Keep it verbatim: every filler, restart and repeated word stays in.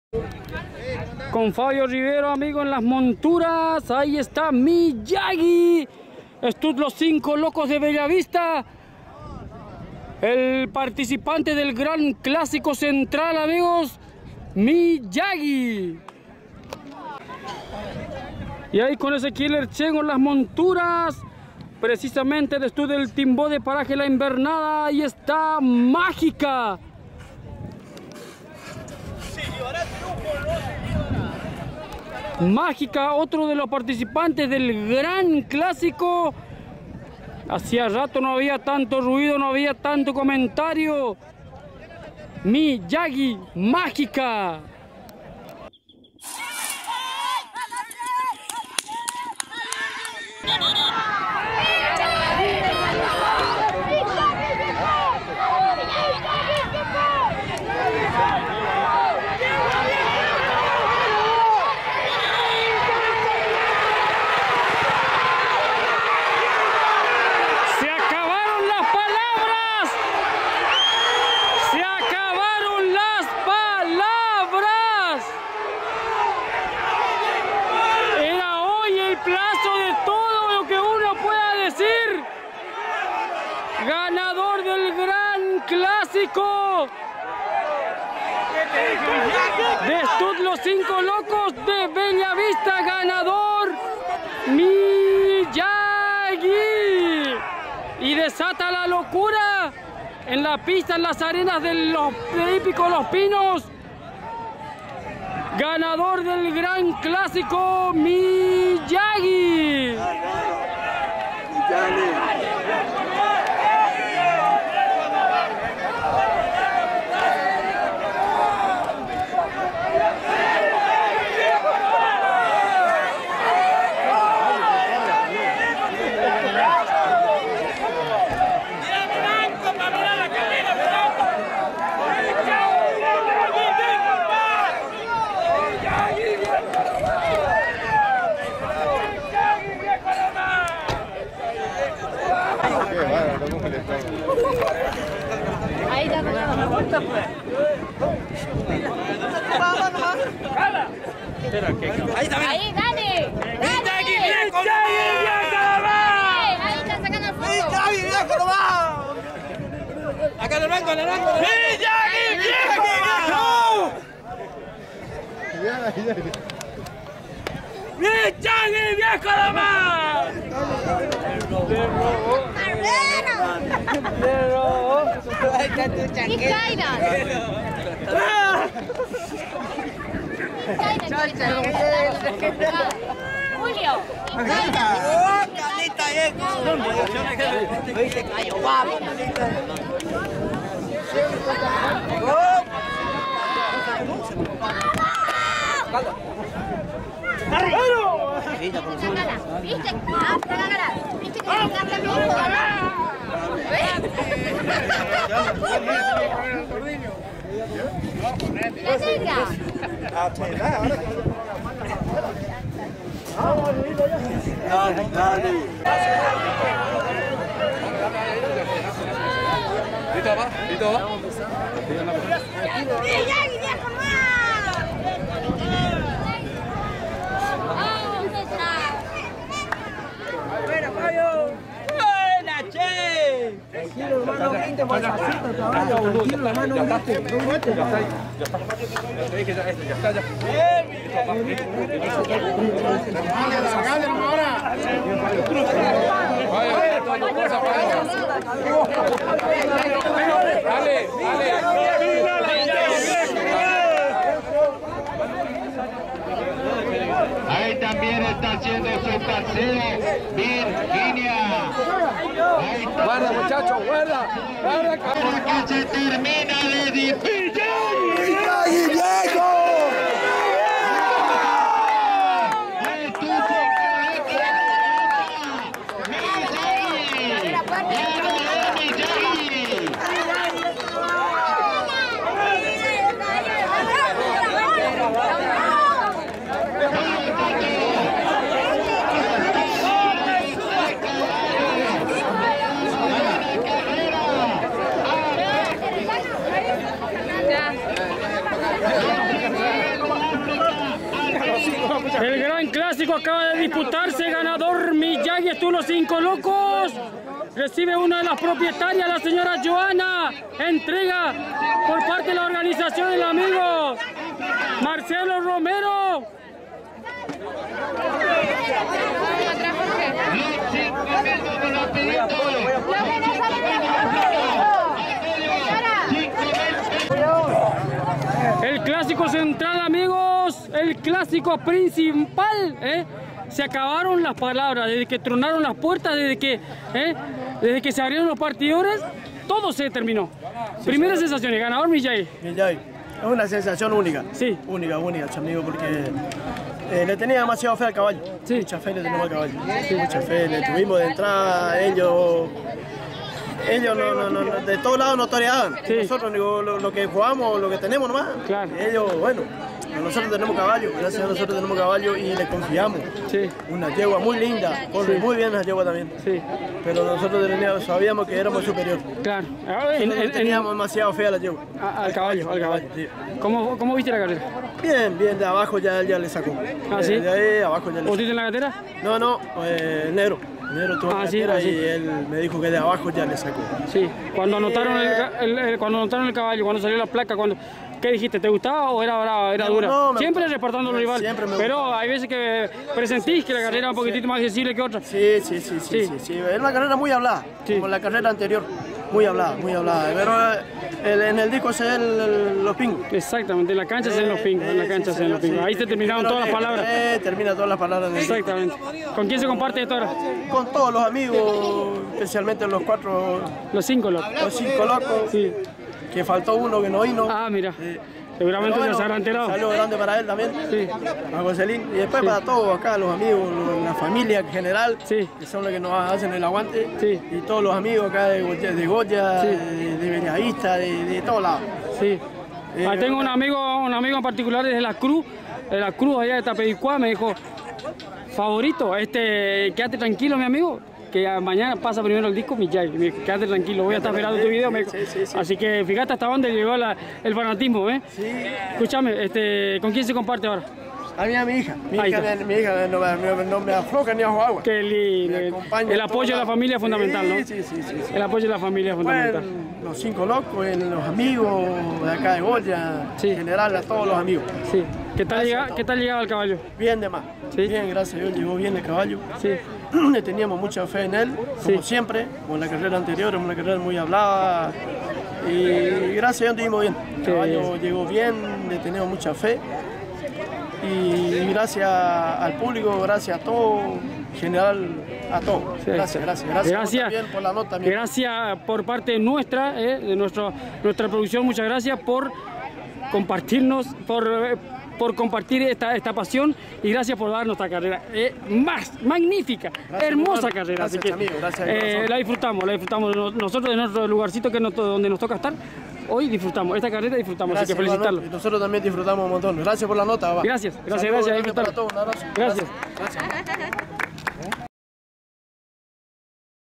Con Fabio Rivero, amigo, en las monturas. Ahí está Miyagi. Estos los cinco locos de Bellavista. El participante del gran clásico central, amigos, Miyagi. Y ahí con ese Killer Chengo en las monturas. Precisamente después del Timbó de Paraje La Invernada. Ahí está Mágica. Mágica, otro de los participantes del gran clásico. Hacía rato no había tanto ruido, no había tanto comentario. Miyagi, Mágica. Ganador del gran clásico de estos los cinco locos de Bellavista, ganador Miyagi, y desata la locura en la pista, en las arenas del hípico Los Pinos. Ganador del gran clásico Miyagi. Ahí está, ahí, dale. ¡Miyagi, viejo! Ahí está sacando el fuego. ¡Miyagi, viejo, nomás! Acá en el banco, en el banco. ¡Miyagi, viejo! ¡Miyagi, viejo, nomás! Y Kairan. Julio. ¡Oh, Calita, viejo! ¡Oye, callo, guapo! ¿Viste? ¿Viste? Ah, trágala. ¿Viste que me encanta mi hijo? La negra. ¿Listo, va? ¿Listo, va? ¡Miyagi, viejo, más! ¡Buena, Fabio! ¡Buena, che! Tranquilo, hermano, veinte por ciento todavía. Tranquilo, hermano, veinte. Ya está, ya está. Ya te dije, ya está, ya está, ya. ¡Bien, ¡sacale, ahora! ¡Vaya, cosa, Fabio! ¡Dale, dale! Ahí también está haciendo su paseo Virginia. Guarda, muchachos, guarda. Guarda, Porque se termina de disfrutar. ¡Miyagi, viejo! clásico acaba de disputarse, ganador Miyagi estuvo los cinco locos. Recibe una de las propietarias, la señora Joana. Entrega por parte de la organización del amigo Marcelo Romero. El clásico central, amigos, el clásico principal, ¿eh? Se acabaron las palabras, desde que tronaron las puertas, desde que, ¿eh? desde que se abrieron los partidores, todo se terminó. Sí, Primeras sí. sensaciones, ganador Miyagi. Miyagi, es una sensación única. Sí. Única, única, amigo, porque eh, le tenía demasiado fe al caballo. Sí. Mucha fe le tenemos al caballo. Sí. Mucha fe, le tuvimos de entrada, ellos... Ellos no, no, no, de todos lados nos toreaban. Sí. Nosotros digo, lo, lo que jugamos, lo que tenemos nomás. Claro. Y ellos, bueno, nosotros tenemos caballo, gracias a nosotros tenemos caballo y le confiamos. Sí. Una yegua muy linda, corre sí. muy bien la yegua también. Sí. Pero nosotros teníamos, sabíamos que éramos superiores. Claro. En, en, teníamos en... demasiado fe a la yegua. A, al caballo, al caballo. Sí. ¿Cómo, ¿Cómo viste la carrera? Bien, bien, de abajo ya, ya le sacó. ¿Ah, sí? De ahí abajo ya le sacó. ¿Usted en la cartera? No, no, eh, negro. Negro tuvo ah, la sí, cartera ah, sí. y él me dijo que de abajo ya le sacó. Sí, cuando anotaron el, el, el, cuando anotaron el caballo, cuando salió la placa, cuando... ¿Qué dijiste? ¿Te gustaba o era brava, era dura? No, no, siempre repartando los rivales, pero gusta. Hay veces que presentís que la carrera es un poquitito sí. más accesible que otra. Sí, sí, sí, sí, sí, sí, sí. Es una carrera muy hablada, sí. como la carrera anterior. Muy hablada, muy hablada. Pero el, en el disco se ven el, el, los pingos. Exactamente, en la cancha se ven los pingos. En la cancha se ven los pingos. Ahí se terminaron todas las palabras. Eh, termina todas las palabras. Exactamente. ¿Con quién se comparte esto ahora? Con todos los amigos, especialmente los cuatro. Los cinco locos. Los cinco locos. Sí. Que faltó uno que no vino. Ah, mira. Eh, Seguramente bueno, se habrá enterado. Un saludo grande para él también, sí. a Joselín. Y después sí. para todos acá, los amigos, la familia en general, sí. que son los que nos hacen el aguante. Sí. Y todos los amigos acá de, de Goya, sí. de, de Bellavista, de, de todos lados. Sí. Eh, ah, tengo un amigo, un amigo en particular desde la Cruz, de la Cruz allá de Tapedicuá, me dijo, favorito, este, quédate tranquilo, mi amigo, que mañana pasa primero el disco Miyagi. Me dijo, quédate tranquilo, voy a estar esperando tu video. Me dijo. Sí, sí, sí. Así que fíjate hasta dónde llegó la, el fanatismo, ¿eh? Sí. Escúchame, este, ¿con quién se comparte ahora? A mí, a mi hija. Mi hija, mi, mi hija no, no, no me afloja ni ajo agua. Qué lindo. El apoyo de la familia es fundamental, sí, ¿no? Sí, sí, sí, sí. El apoyo de la familia es fundamental. Bueno, los cinco locos, los amigos de acá de Goya, sí. en general a todos los amigos. Sí. ¿Qué tal, llega, ¿Qué tal llegaba el caballo? Bien de más. ¿Sí? Bien, gracias a Dios, llegó bien el caballo. Sí. Le teníamos mucha fe en él, como sí. siempre, como en la carrera anterior, es una carrera muy hablada. Y gracias a Dios estuvimos bien. El caballo sí. llegó bien, le teníamos mucha fe. Y gracias al público, gracias a todo, en general a todos. Sí, gracias, gracias, gracias, gracias también por la nota. También. Gracias por parte nuestra, eh, de nuestro, nuestra producción, muchas gracias por compartirnos, por, eh, por compartir esta, esta pasión y gracias por darnos esta carrera. Eh, más, magnífica, gracias, hermosa hermano. carrera. Gracias, Así que, amigo, gracias, eh, la disfrutamos, la disfrutamos nosotros de nuestro lugarcito que nos, donde nos toca estar. Hoy disfrutamos, esta carrera disfrutamos, gracias, así que felicitarlo. Y nosotros también disfrutamos un montón. Gracias por la nota, va. Gracias, gracias, Saludos, gracias. Para todos, un abrazo. Gracias. gracias. gracias.